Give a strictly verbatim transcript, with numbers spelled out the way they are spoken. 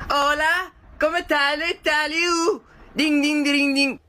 Hola, come tale, tali, uh? Ding ding ding ding.